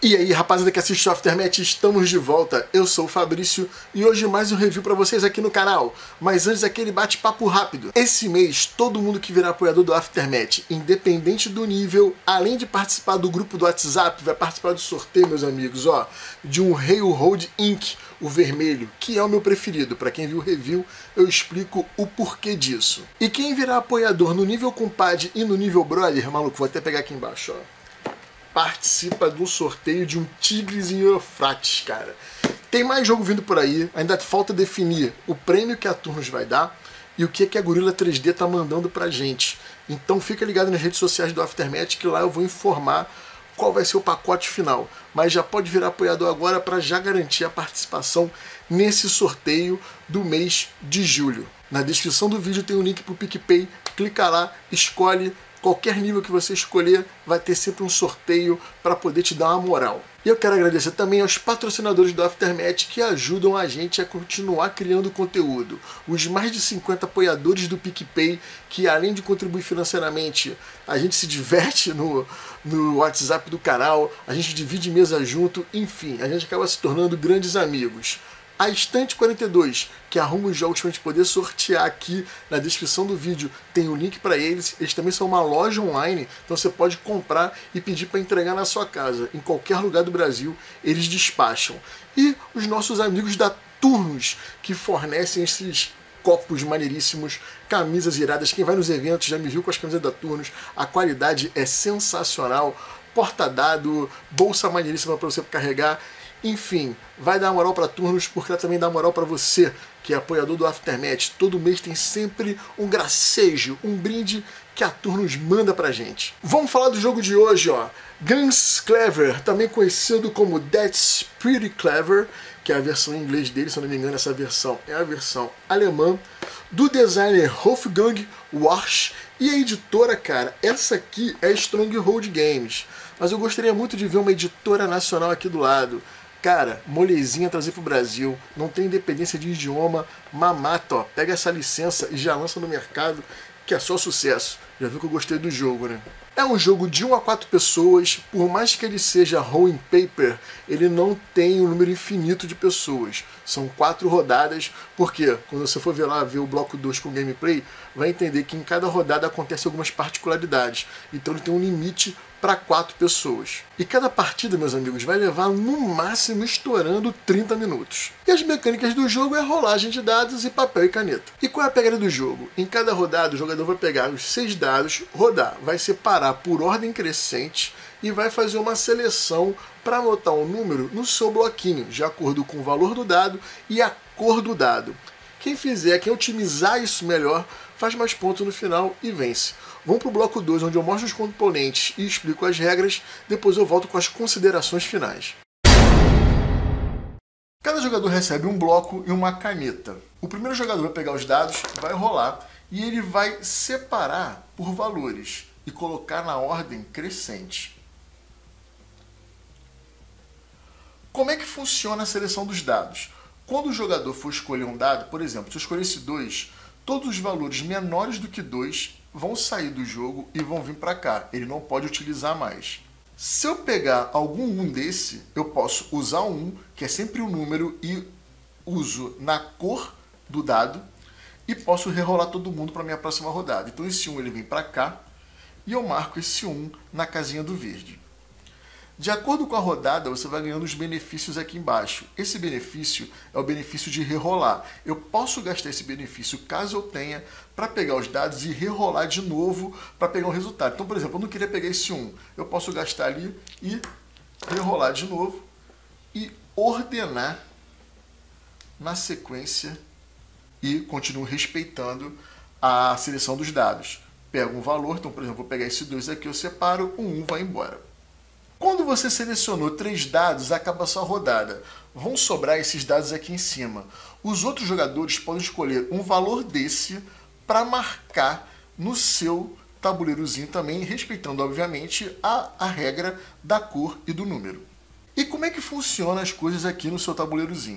E aí, rapaziada que assiste o Aftermath, estamos de volta. Eu sou o Fabrício e hoje mais um review pra vocês aqui no canal. Mas antes, aquele bate-papo rápido. Esse mês, todo mundo que virar apoiador do Aftermath, independente do nível, além de participar do grupo do WhatsApp, vai participar do sorteio, meus amigos, ó, de um Railroad Ink, o vermelho, que é o meu preferido. Pra quem viu o review, eu explico o porquê disso. E quem virar apoiador no nível compadre e no nível brother, maluco, vou até pegar aqui embaixo, ó, participa do sorteio de um Tigres em Eufrates, cara. Tem mais jogo vindo por aí, ainda falta definir o prêmio que a Turnus vai dar e o que a Gorilla 3D tá mandando pra gente. Então fica ligado nas redes sociais do Aftermath que lá eu vou informar qual vai ser o pacote final. Mas já pode virar apoiador agora para já garantir a participação nesse sorteio do mês de julho. Na descrição do vídeo tem um link pro PicPay, clica lá, escolhe. Qualquer nível que você escolher, vai ter sempre um sorteio para poder te dar uma moral. E eu quero agradecer também aos patrocinadores do Aftermath que ajudam a gente a continuar criando conteúdo. Os mais de 50 apoiadores do PicPay, que além de contribuir financeiramente, a gente se diverte no WhatsApp do canal, a gente divide mesa junto, enfim, a gente acaba se tornando grandes amigos. A Estante 42, que arruma os jogos para a gente poder sortear aqui na descrição do vídeo, tem o link para eles. Eles também são uma loja online, então você pode comprar e pedir para entregar na sua casa. Em qualquer lugar do Brasil, eles despacham. E os nossos amigos da Turnus, que fornecem esses copos maneiríssimos, camisas iradas. Quem vai nos eventos já me viu com as camisas da Turnus. A qualidade é sensacional. Porta-dado, bolsa maneiríssima para você carregar. Enfim, vai dar moral pra Turnus porque ela também dá moral pra você, que é apoiador do Aftermath. Todo mês tem sempre um gracejo, um brinde que a Turnus manda pra gente. Vamos falar do jogo de hoje, ó. Guns Clever, também conhecido como That's Pretty Clever, que é a versão em inglês dele, se eu não me engano, essa versão é a versão alemã, do designer Wolfgang Warsch. E a editora, cara, essa aqui é Stronghold Games. Mas eu gostaria muito de ver uma editora nacional aqui do lado. Cara, molezinha trazer pro Brasil, não tem independência de idioma, mamata, ó, pega essa licença e já lança no mercado, que é só sucesso. Já viu que eu gostei do jogo, né? É um jogo de 1 a 4 pessoas, por mais que ele seja rolling paper, ele não tem um número infinito de pessoas. São 4 rodadas, porque quando você for ver lá, ver o bloco 2 com gameplay, vai entender que em cada rodada acontecem algumas particularidades. Então ele tem um limite para 4 pessoas. E cada partida, meus amigos, vai levar no máximo estourando 30 minutos. E as mecânicas do jogo é rolagem de dados e papel e caneta. E qual é a pegada do jogo? Em cada rodada o jogador vai pegar os 6 dados, rodar, vai separar por ordem crescente e vai fazer uma seleção para anotar um número no seu bloquinho, de acordo com o valor do dado e a cor do dado. Quem otimizar isso melhor, faz mais pontos no final e vence. Vamos para o bloco 2, onde eu mostro os componentes e explico as regras, depois eu volto com as considerações finais. Cada jogador recebe um bloco e uma caneta. O primeiro jogador vai pegar os dados, vai rolar e ele vai separar por valores e colocar na ordem crescente. Como é que funciona a seleção dos dados? Quando o jogador for escolher um dado, por exemplo, se eu escolhesse 2, todos os valores menores do que 2 vão sair do jogo e vão vir para cá. Ele não pode utilizar mais. Se eu pegar algum 1 desse, eu posso usar um 1, que é sempre um número, e uso na cor do dado, e posso rerolar todo mundo para minha próxima rodada. Então esse 1 ele vem para cá, e eu marco esse 1 na casinha do verde. De acordo com a rodada, você vai ganhando os benefícios aqui embaixo. Esse benefício é o benefício de rerolar. Eu posso gastar esse benefício, caso eu tenha, para pegar os dados e rerolar de novo para pegar um resultado. Então, por exemplo, eu não queria pegar esse 1. Eu posso gastar ali e rerolar de novo e ordenar na sequência e continuo respeitando a seleção dos dados. Pego um valor, então, por exemplo, vou pegar esse 2 aqui, eu separo, o 1 vai embora. Quando você selecionou 3 dados, acaba a sua rodada. Vão sobrar esses dados aqui em cima. Os outros jogadores podem escolher um valor desse para marcar no seu tabuleirozinho também, respeitando, obviamente, a regra da cor e do número. E como é que funcionam as coisas aqui no seu tabuleirozinho?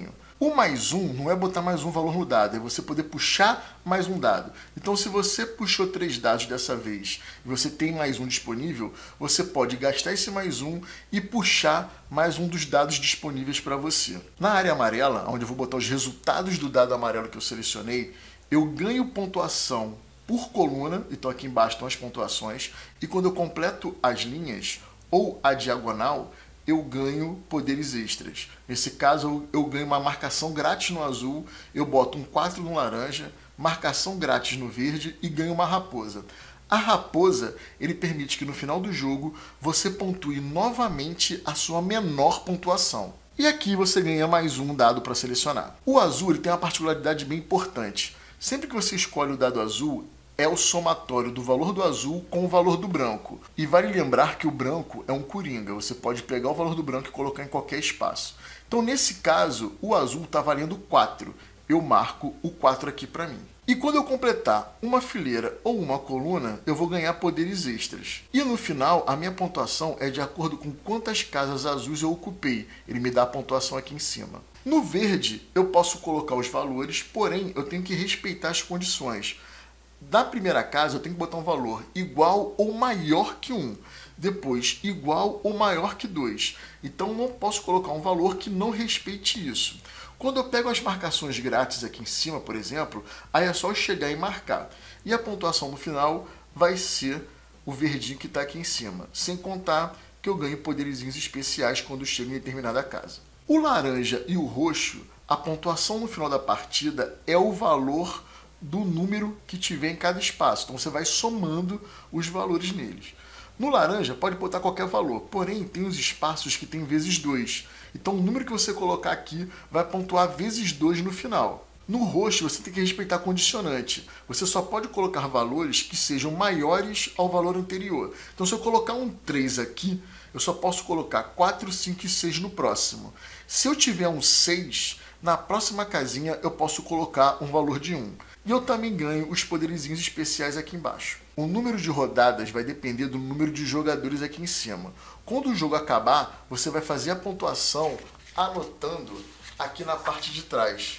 O mais um não é botar mais um valor no dado, é você poder puxar mais um dado. Então, se você puxou 3 dados dessa vez e você tem mais um disponível, você pode gastar esse mais um e puxar mais um dos dados disponíveis para você. Na área amarela, onde eu vou botar os resultados do dado amarelo que eu selecionei, eu ganho pontuação por coluna, então aqui embaixo estão as pontuações, e quando eu completo as linhas ou a diagonal, eu ganho poderes extras. Nesse caso, eu ganho uma marcação grátis no azul, eu boto um 4 no laranja, marcação grátis no verde e ganho uma raposa. A raposa, ele permite que no final do jogo você pontue novamente a sua menor pontuação. E aqui você ganha mais um dado para selecionar. O azul ele tem uma particularidade bem importante. Sempre que você escolhe o dado azul, é o somatório do valor do azul com o valor do branco. E vale lembrar que o branco é um coringa. Você pode pegar o valor do branco e colocar em qualquer espaço. Então, nesse caso, o azul está valendo 4. Eu marco o 4 aqui para mim. E quando eu completar uma fileira ou uma coluna, eu vou ganhar poderes extras. E no final, a minha pontuação é de acordo com quantas casas azuis eu ocupei. Ele me dá a pontuação aqui em cima. No verde, eu posso colocar os valores, porém, eu tenho que respeitar as condições. Da primeira casa, eu tenho que botar um valor igual ou maior que 1. Depois, igual ou maior que 2. Então, não posso colocar um valor que não respeite isso. Quando eu pego as marcações grátis aqui em cima, por exemplo, aí é só eu chegar e marcar. E a pontuação no final vai ser o verdinho que está aqui em cima. Sem contar que eu ganho poderzinhos especiais quando chego em determinada casa. O laranja e o roxo, a pontuação no final da partida é o valor do número que tiver em cada espaço. Então você vai somando os valores neles. No laranja pode botar qualquer valor, porém tem os espaços que tem vezes 2. Então o número que você colocar aqui vai pontuar vezes 2 no final. No roxo você tem que respeitar condicionante. Você só pode colocar valores que sejam maiores ao valor anterior. Então se eu colocar um 3 aqui, eu só posso colocar 4, 5 e 6 no próximo. Se eu tiver um 6, na próxima casinha eu posso colocar um valor de 1. E eu também ganho os poderzinhos especiais aqui embaixo. O número de rodadas vai depender do número de jogadores aqui em cima. Quando o jogo acabar, você vai fazer a pontuação anotando aqui na parte de trás.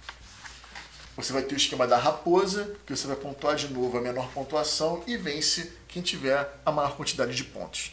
Você vai ter o esquema da raposa, que você vai pontuar de novo a menor pontuação e vence quem tiver a maior quantidade de pontos.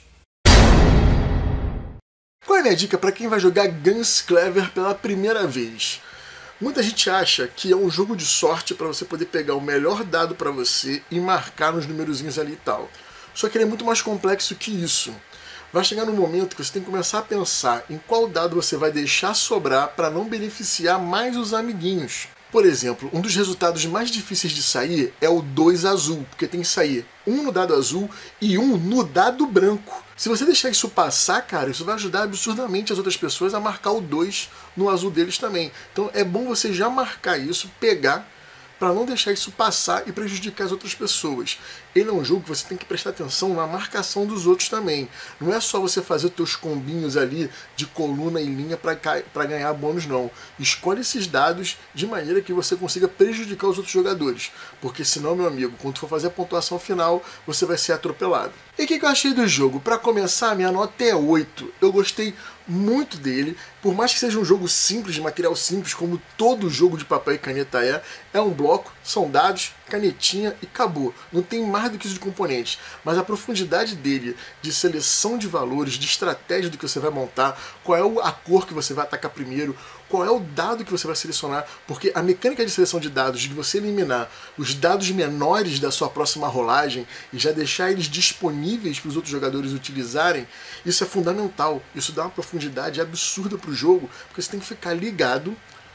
Qual é a minha dica para quem vai jogar Guns Clever pela primeira vez? Muita gente acha que é um jogo de sorte para você poder pegar o melhor dado para você e marcar nos numerozinhos ali e tal. Só que ele é muito mais complexo que isso. Vai chegar no momento que você tem que começar a pensar em qual dado você vai deixar sobrar para não beneficiar mais os amiguinhos. Por exemplo, um dos resultados mais difíceis de sair é o 2 azul, porque tem que sair um no dado azul e um no dado branco. Se você deixar isso passar, cara, isso vai ajudar absurdamente as outras pessoas a marcar o 2 no azul deles também. Então é bom você já marcar isso, pegar, para não deixar isso passar e prejudicar as outras pessoas. Ele é um jogo que você tem que prestar atenção na marcação dos outros também. Não é só você fazer os teus combinhos ali de coluna e linha para ganhar bônus, não. Escolhe esses dados de maneira que você consiga prejudicar os outros jogadores. Porque senão, meu amigo, quando for fazer a pontuação final, você vai ser atropelado. E o que eu achei do jogo? Para começar, minha nota é 8. Eu gostei muito dele. Por mais que seja um jogo simples, de material simples, como todo jogo de papel e caneta é um bloco, são dados, canetinha e acabou. Não tem mais do que isso de componentes. Mas a profundidade dele, de seleção de valores, de estratégia do que você vai montar, qual é a cor que você vai atacar primeiro, qual é o dado que você vai selecionar, porque a mecânica de seleção de dados, de você eliminar os dados menores da sua próxima rolagem e já deixar eles disponíveis para os outros jogadores utilizarem, isso é fundamental. Isso dá uma profundidade absurda para o jogo, porque você tem que ficar ligado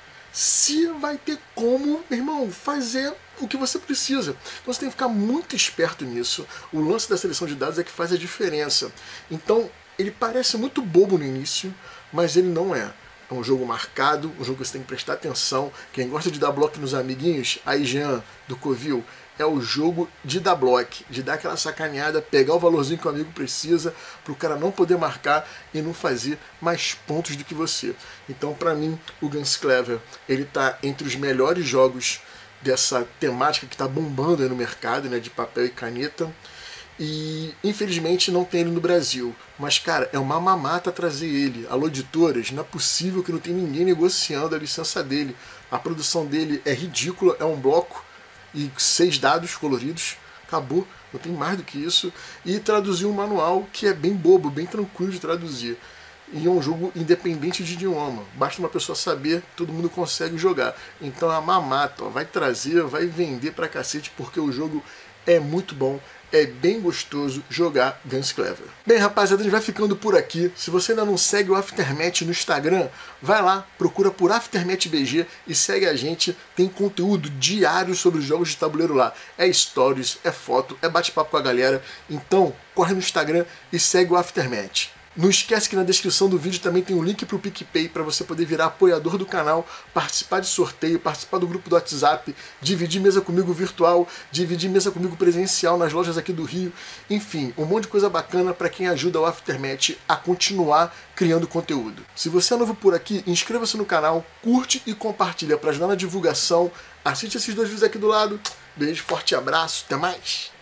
se vai ter como, meu irmão, fazer o que você precisa. Então você tem que ficar muito esperto nisso. O lance da seleção de dados é que faz a diferença. Então, ele parece muito bobo no início, mas ele não é. É um jogo marcado, um jogo que você tem que prestar atenção. Quem gosta de dar bloco nos amiguinhos, aí Jean, do Covil, é o jogo de dar bloco, de dar aquela sacaneada, pegar o valorzinho que o amigo precisa, para o cara não poder marcar e não fazer mais pontos do que você. Então, para mim, o Guns Clever, ele está entre os melhores jogos dessa temática que está bombando aí no mercado, né, de papel e caneta. E infelizmente não tem ele no Brasil. Mas cara, é uma mamata trazer ele. Alô, editoras, não é possível que não tem ninguém negociando a licença dele. A produção dele é ridícula, é um bloco e 6 dados coloridos. Acabou, não tem mais do que isso. E traduziu um manual que é bem bobo, bem tranquilo de traduzir. E é um jogo independente de idioma. Basta uma pessoa saber, todo mundo consegue jogar. Então a mamata, ó, vai trazer, vai vender pra cacete, porque o jogo é muito bom. É bem gostoso jogar Guns Clever. Bem, rapaziada, a gente vai ficando por aqui. Se você ainda não segue o Aftermath no Instagram, vai lá, procura por Aftermath BG e segue a gente. Tem conteúdo diário sobre os jogos de tabuleiro lá. É stories, é foto, é bate-papo com a galera. Então, corre no Instagram e segue o Aftermath. Não esquece que na descrição do vídeo também tem um link para o PicPay para você poder virar apoiador do canal, participar de sorteio, participar do grupo do WhatsApp, dividir mesa comigo virtual, dividir mesa comigo presencial nas lojas aqui do Rio. Enfim, um monte de coisa bacana para quem ajuda o Aftermath a continuar criando conteúdo. Se você é novo por aqui, inscreva-se no canal, curte e compartilha para ajudar na divulgação. Assiste esses 2 vídeos aqui do lado. Beijo, forte abraço, até mais!